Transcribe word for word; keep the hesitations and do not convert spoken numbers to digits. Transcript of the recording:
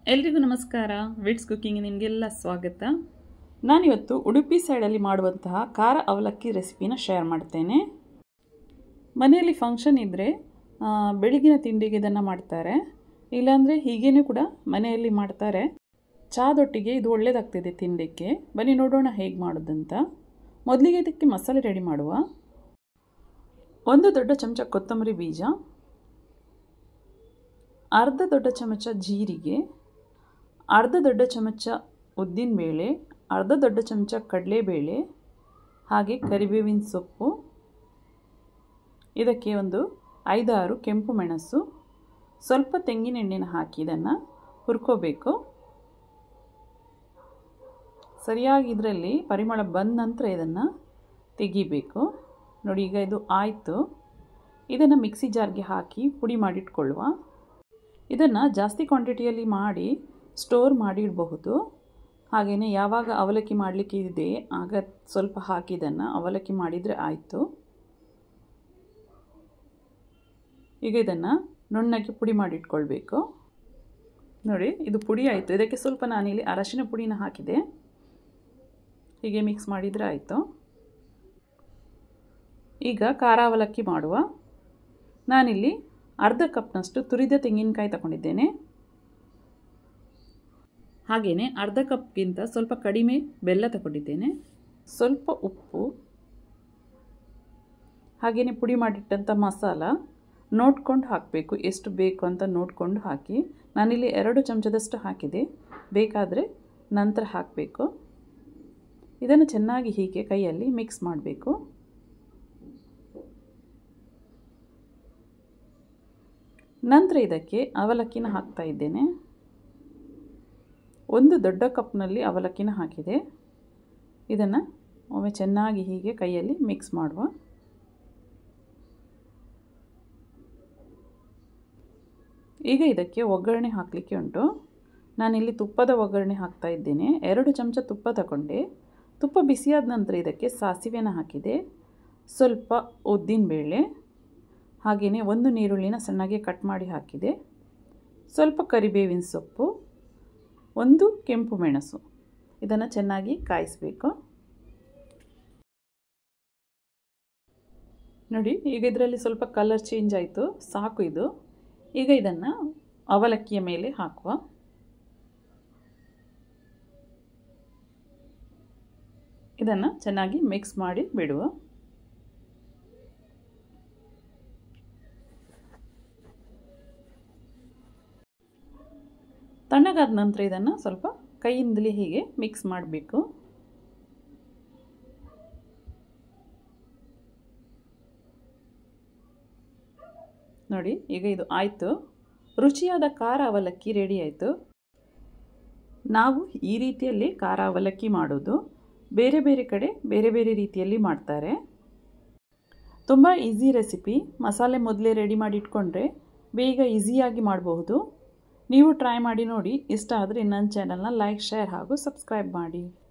ಎಲ್ರಿಗೂ ನಮಸ್ಕಾರ. Wits cooking ನಿಮಗೆಲ್ಲ ಸ್ವಾಗತ. ನಾನಿವತ್ತು ಉಡುಪಿ ಸೈಡಲ್ಲಿ ಮಾಡುವಂತಹ ಖಾರ ಅವಲಕ್ಕಿ ರೆಸಿಪಿನ ಶೇರ್ ಮಾಡ್ತೇನೆ. ಮನೆಯಲ್ಲಿ ಫಂಕ್ಷನ್ ಇದ್ದರೆ ಬೆಳಗಿನ ತಿಂಡಿಗೆ ಇದನ್ನು ಮಾಡ್ತಾರೆ, ಇಲ್ಲಾಂದರೆ ಹೀಗೇನೂ ಕೂಡ ಮನೆಯಲ್ಲಿ ಮಾಡ್ತಾರೆ. ಚಾದೊಟ್ಟಿಗೆ ಇದು ಒಳ್ಳೆಯದಾಗ್ತಿದೆ ತಿನ್ನಲಿಕ್ಕೆ. ಬನ್ನಿ ನೋಡೋಣ ಹೇಗೆ ಮಾಡೋದಂತ. ಮೊದಲಿಗೆ ಇದಕ್ಕೆ ಮಸಾಲೆ ರೆಡಿ ಮಾಡುವ. ಒಂದು ದೊಡ್ಡ ಚಮಚ ಕೊತ್ತಂಬರಿ ಬೀಜ, ಅರ್ಧ ದೊಡ್ಡ ಚಮಚ ಜೀರಿಗೆ, ಅರ್ಧ ದೊಡ್ಡ ಚಮಚ ಉದ್ದಿನಬೇಳೆ, ಅರ್ಧ ದೊಡ್ಡ ಚಮಚ ಕಡಲೆಬೇಳೆ, ಹಾಗೆ ಕರಿಬೇವಿನ ಸೊಪ್ಪು. ಇದಕ್ಕೆ ಒಂದು ಐದಾರು ಕೆಂಪು ಮೆಣಸು, ಸ್ವಲ್ಪ ತೆಂಗಿನ ಎಣ್ಣೆನ ಹಾಕಿ ಇದನ್ನು ಹುರ್ಕೋಬೇಕು. ಸರಿಯಾಗಿ ಇದರಲ್ಲಿ ಪರಿಮಳ ಬಂದ ನಂತರ ಇದನ್ನು ತೆಗಿಬೇಕು. ನೋಡಿ, ಈಗ ಇದು ಆಯಿತು. ಇದನ್ನು ಮಿಕ್ಸಿ ಜಾರ್ಗೆ ಹಾಕಿ ಪುಡಿ ಮಾಡಿಟ್ಕೊಳ್ಳುವ. ಇದನ್ನು ಜಾಸ್ತಿ ಕ್ವಾಂಟಿಟಿಯಲ್ಲಿ ಮಾಡಿ ಸ್ಟೋರ್ ಮಾಡಿ ಇಡಬಹುದು. ಹಾಗೆಯೇ ಯಾವಾಗ ಅವಲಕ್ಕಿ ಮಾಡಲಿಕ್ಕೆ ಇದೆ ಆಗ ಸ್ವಲ್ಪ ಹಾಕಿ ಇದನ್ನು ಅವಲಕ್ಕಿ ಮಾಡಿದರೆ ಆಯಿತು. ಈಗ ಇದನ್ನು ನುಣ್ಣಗೆ ಪುಡಿ ಮಾಡಿಟ್ಕೊಳ್ಬೇಕು. ನೋಡಿ, ಇದು ಪುಡಿ ಆಯಿತು. ಇದಕ್ಕೆ ಸ್ವಲ್ಪ ನಾನಿಲ್ಲಿ ಅರಶಿನ ಪುಡಿನ ಹಾಕಿದೆ. ಹೀಗೆ ಮಿಕ್ಸ್ ಮಾಡಿದರೆ ಆಯಿತು. ಈಗ ಖಾರ ಅವಲಕ್ಕಿ ಮಾಡುವ. ನಾನಿಲ್ಲಿ ಅರ್ಧ ಕಪ್ನಷ್ಟು ತುರಿದ ತೆಂಗಿನಕಾಯಿ ತಗೊಂಡಿದ್ದೇನೆ. ಹಾಗೆಯೇ ಅರ್ಧ ಕಪ್ಗಿಂತ ಸ್ವಲ್ಪ ಕಡಿಮೆ ಬೆಲ್ಲ ತಗೊಂಡಿದ್ದೇನೆ. ಸ್ವಲ್ಪ ಉಪ್ಪು, ಹಾಗೆಯೇ ಪುಡಿ ಮಾಡಿಟ್ಟಂಥ ಮಸಾಲ ನೋಡ್ಕೊಂಡು ಹಾಕಬೇಕು, ಎಷ್ಟು ಬೇಕು ಅಂತ ನೋಡಿಕೊಂಡು ಹಾಕಿ. ನಾನಿಲ್ಲಿ ಎರಡು ಚಮಚದಷ್ಟು ಹಾಕಿದೆ, ಬೇಕಾದರೆ ನಂತರ ಹಾಕಬೇಕು. ಇದನ್ನು ಚೆನ್ನಾಗಿ ಹೀಗೆ ಕೈಯಲ್ಲಿ ಮಿಕ್ಸ್ ಮಾಡಬೇಕು. ನಂತರ ಇದಕ್ಕೆ ಅವಲಕ್ಕಿನ ಹಾಕ್ತಾ ಇದ್ದೇನೆ. ಒಂದು ದೊಡ್ಡ ಕಪ್ನಲ್ಲಿ ಅವಲಕ್ಕಿನ ಹಾಕಿದೆ. ಇದನ್ನು ಒಮ್ಮೆ ಚೆನ್ನಾಗಿ ಹೀಗೆ ಕೈಯಲ್ಲಿ ಮಿಕ್ಸ್ ಮಾಡುವ. ಈಗ ಇದಕ್ಕೆ ಒಗ್ಗರಣೆ ಹಾಕಲಿಕ್ಕೆ ಉಂಟು. ನಾನಿಲ್ಲಿ ತುಪ್ಪದ ಒಗ್ಗರಣೆ ಹಾಕ್ತಾ ಇದ್ದೇನೆ. ಎರಡು ಚಮಚ ತುಪ್ಪ ತಗೊಂಡೆ. ತುಪ್ಪ ಬಿಸಿಯಾದ ನಂತರ ಇದಕ್ಕೆ ಸಾಸಿವೆನ ಹಾಕಿದೆ, ಸ್ವಲ್ಪ ಉದ್ದಿನಬೇಳೆ, ಹಾಗೆಯೇ ಒಂದು ನೀರುಳ್ಳಿನ ಸಣ್ಣಗೆ ಕಟ್ ಮಾಡಿ ಹಾಕಿದೆ, ಸ್ವಲ್ಪ ಕರಿಬೇವಿನ ಸೊಪ್ಪು, ಒಂದು ಕೆಂಪು ಮೆಣಸು. ಇದನ್ನು ಚೆನ್ನಾಗಿ ಕಾಯಿಸಬೇಕು. ನೋಡಿ, ಈಗ ಇದರಲ್ಲಿ ಸ್ವಲ್ಪ ಕಲರ್ ಚೇಂಜ್ ಆಯಿತು, ಸಾಕು ಇದು. ಈಗ ಇದನ್ನು ಅವಲಕ್ಕಿಯ ಮೇಲೆ ಹಾಕುವ. ಇದನ್ನು ಚೆನ್ನಾಗಿ ಮಿಕ್ಸ್ ಮಾಡಿ ಬಿಡುವ. ತಣ್ಣಗಾದ ನಂತರ ಇದನ್ನು ಸ್ವಲ್ಪ ಕೈಯಿಂದಲೇ ಹೀಗೆ ಮಿಕ್ಸ್ ಮಾಡಬೇಕು. ನೋಡಿ, ಈಗ ಇದು ಆಯಿತು. ರುಚಿಯಾದ ಖಾರ ಅವಲಕ್ಕಿ ರೆಡಿ ಆಯಿತು. ನಾವು ಈ ರೀತಿಯಲ್ಲಿ ಖಾರ ಅವಲಕ್ಕಿ ಮಾಡೋದು. ಬೇರೆ ಬೇರೆ ಕಡೆ ಬೇರೆ ಬೇರೆ ರೀತಿಯಲ್ಲಿ ಮಾಡ್ತಾರೆ. ತುಂಬ ಈಸಿ ರೆಸಿಪಿ. ಮಸಾಲೆ ಮೊದಲೇ ರೆಡಿ ಮಾಡಿ ಇಟ್ಕೊಂಡ್ರೆ ಬೇಗ ಈಸಿಯಾಗಿ ಮಾಡಬಹುದು. ನೀವು ಟ್ರೈ ಮಾಡಿ ನೋಡಿ. ಇಷ್ಟ ಆದರೆ ನನ್ನ ಚಾನಲ್ನ ಲೈಕ್, ಶೇರ್ ಹಾಗೂ ಸಬ್ಸ್ಕ್ರೈಬ್ ಮಾಡಿ.